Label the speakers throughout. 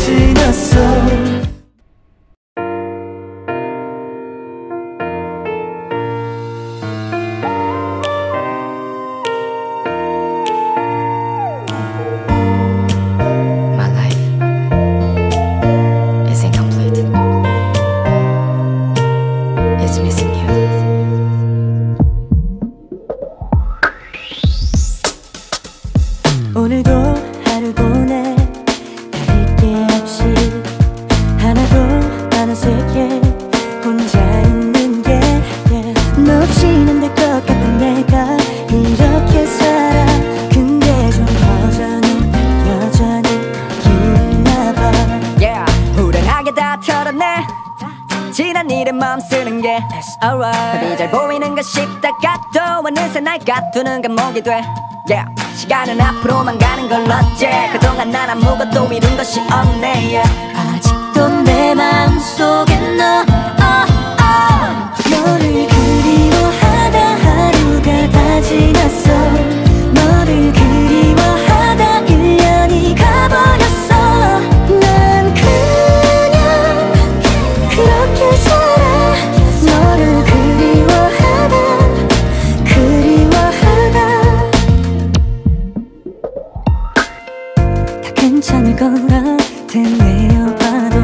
Speaker 1: 지났어.
Speaker 2: 오늘도 하루 보내 다를 게 없이 하나도 안 어색해 혼자 있는 게 너 없이는 안 될 것 같은 내가 이렇게 살아. 근데 좀 허전해 여전히 있나 봐.
Speaker 3: 후련하게 다 털어내 지난 일에 마음 쓰는 게 That's alright. 답이 잘 보이는 것 싶다가 또 어느새 날 가두는 감옥이 돼. 시간은 앞으로만 가는 걸 어째 그동안 난 아무것도 이룬 것이 없네.
Speaker 2: 아직도 내 마음속에 너를 그리워하다 하루가 다 지났어. 너를 그리워하다 1년이 가버렸어. 난 그냥 그렇게 살아. 너를 괜찮을 거라 되뇌어봐도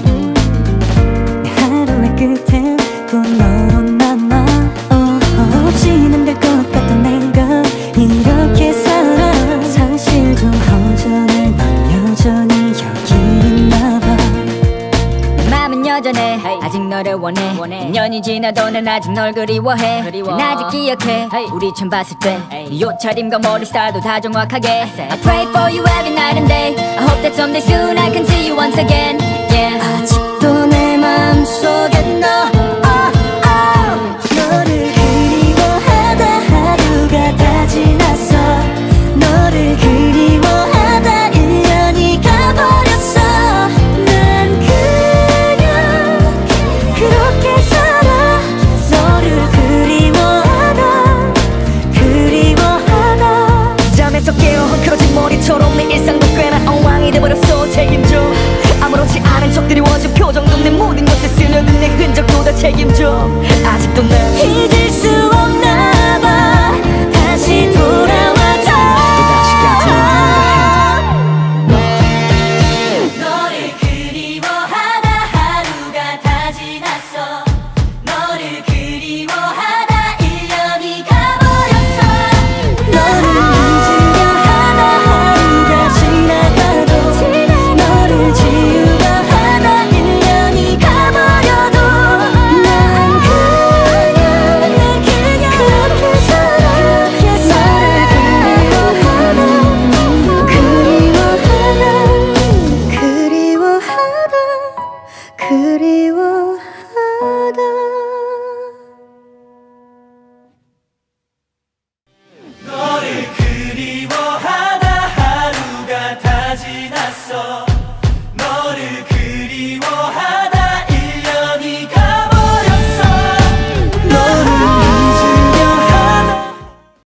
Speaker 2: 내 하루의 끝엔 또 너로 남아. 너 없이는 안 될 것 같던 내가 이렇게 살아. 사실 좀 허전해 넌 여전히 여기 있나 봐.
Speaker 3: 내 맘은 여전해 아직 너를 원해. 1년이 지나도 난 아직 널 그리워해. 난 아직 기억해 우리 처음 봤을 때 이 옷차림과 머리 스타일도 다 정확하게. I pray for you every night and day. I hope that someday soon I can see you once again.
Speaker 2: 아직도 내 마음속에 너